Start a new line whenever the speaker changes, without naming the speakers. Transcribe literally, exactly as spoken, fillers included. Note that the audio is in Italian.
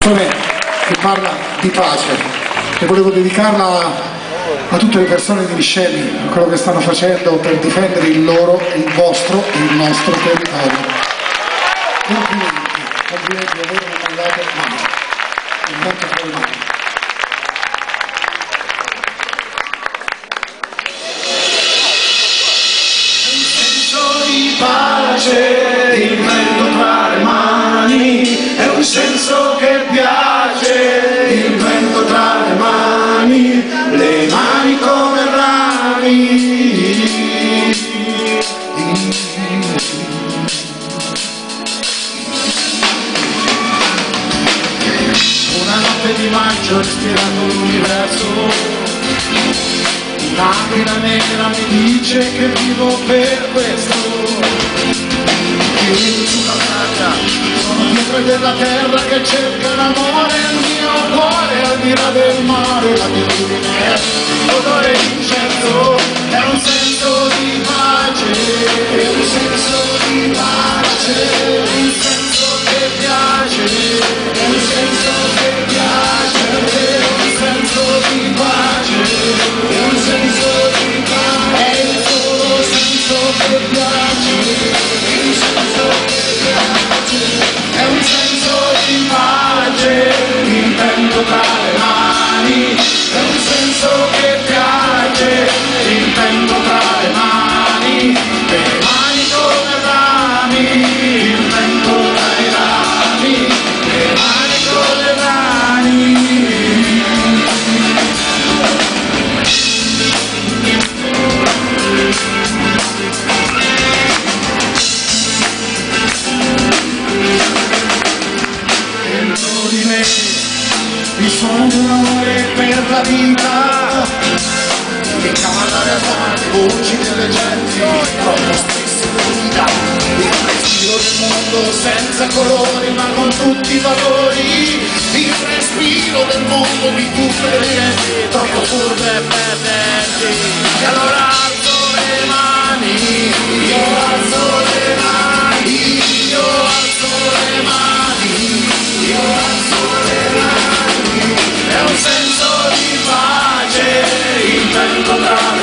canzone che parla di pace e volevo dedicarla a tutte le persone di Niscemi, a quello che stanno facendo per difendere il loro, il vostro e il nostro territorio. Complimenti, complimenti, a voi non mandate mai, intanto fuori mai. Un senso di pace, il vento tra le mani, è un senso che piace, il vento tra le mani, le mani come rami. Una notte di maggio ho respirato l'universo, un'aquila nera mi dice che vivo per questo. Io vivo sulla strada, sono dietro della terra che cerca l'amore, il mio cuore al di là del mare, l'attitudine, odore di incenso, è un senso di pace, è un senso di pace, un senso che piace, è un senso che piace, è un senso di pace, è un senso di pace, è il solo senso che piace, è un senso che piace, è un senso di pace, il vento tra le mani, è un senso che piace, il vento tra le mani, le mani come rami, il vento tra i rami, le mani con le mani. Dentro di me vi sono un amore per la vita che chiama la realtà, le voci delle genti troppo spesso guida, il respiro del mondo senza colori ma con tutti i valori, il respiro del mondo di tutte le genti troppo furbe e perdenti. E allora alzo le mani, io alzo le mani, io alzo le mani, io alzo le mani, è un senso di pace, il vento tra